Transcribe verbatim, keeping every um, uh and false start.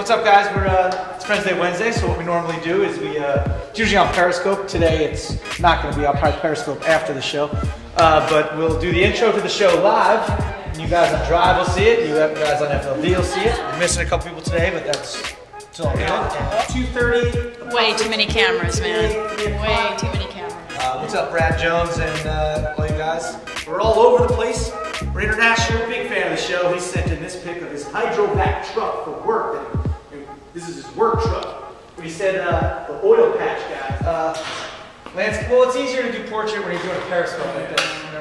what's up, guys? We're uh, it's Friends Day Wednesday, so what we normally do is we uh, it's usually on Periscope. Today it's not going to be. I'll probably Periscope after the show, uh, but we'll do the intro to the show live. You guys on Drive will see it. You guys on F L D will see it. We're missing a couple people today, but that's it's all good. two thirty. Way too many cameras, man. Way too many cameras. Uh, what's up, Brad Jones and uh, all you guys? We're all over the place. We're international. Big fan of the show. He sent in this pic of his hydrovac truck for work. And this is his work truck. But he said uh, the oil patch guy. Uh, Lance, well, it's easier to do portrait when you're doing a Periscope like this.